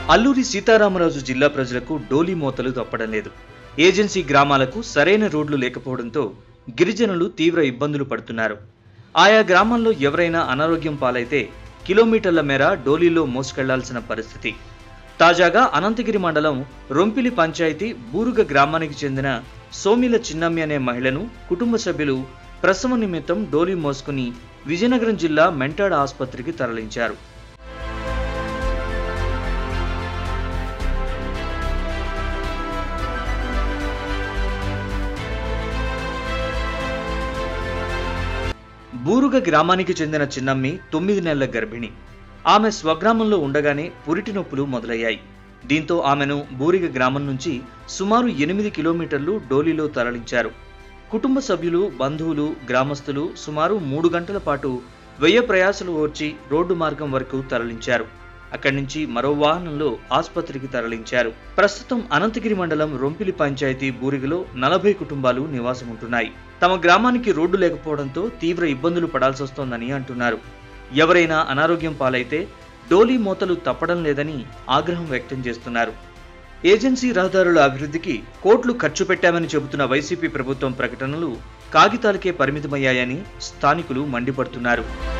అల్లూరి సీతారామరాజు జిల్లా ప్రజలకు డోలీ మోతలు తప్పడం లేదు. ఏజెన్సీ గ్రామాలకు సరైన రోడ్లు లేకపోవడంతో గిరిజనులు తీవ్ర ఇబ్బందులు పడుతున్నారు. ఆయా గ్రామాల్లో ఎవరైనా అనారోగ్యం పాలైతే కిలోమీటర్ల మేర డోలీలో మోసుకెళ్లాల్సిన పరిస్థితి. తాజాగా అనంతగిరి మండలం రొంపిలి పంచాయతీ బూరుగ గ్రామానికి చెందిన సోమిల చిన్నమ్మి అనే మహిళను కుటుంబ సభ్యులు ప్రసవం నిమిత్తం డోలీ మోసుకుని విజయనగరం జిల్లా మెంటాడ ఆసుపత్రికి తరలించారు. బూరుగ గ్రామానికి చెందిన చిన్నమ్మి 9 నెలల గర్భిణి. ఆమె స్వగ్రామంలో ఉండగానే పురిటి నొప్పులు మొదలయ్యాయి. దీంతో ఆమెను బూరిగ గ్రామం నుంచి సుమారు 8 కిలోమీటర్లు డోలీలో తరలించారు. కుటుంబ సభ్యులు, బంధువులు, గ్రామస్తులు సుమారు 3 గంటల పాటు వ్యయ ప్రయాసలు ఓర్చి రోడ్డు మార్గం వరకు తరలించారు. అక్కడి నుంచి మరో వాహనంలో ఆసుపత్రికి తరలించారు. ప్రస్తుతం అనంతగిరి మండలం రొంపిలి పంచాయతీ బూరిగలో 40 కుటుంబాలు నివాసం ఉంటున్నాయి. తమ గ్రామానికి రోడ్డు లేకపోవడంతో తీవ్ర ఇబ్బందులు పడాల్సి వస్తోందని అంటున్నారు. ఎవరైనా అనారోగ్యం పాలైతే డోలీ మోతలు తప్పడం లేదని ఆగ్రహం వ్యక్తం చేస్తున్నారు. ఏజెన్సీ రహదారుల అభివృద్ధికి కోట్లు ఖర్చు పెట్టామని చెబుతున్న వైసీపీ ప్రభుత్వం ప్రకటనలు కాగితాలకే పరిమితమయ్యాయని స్థానికులు మండిపడుతున్నారు.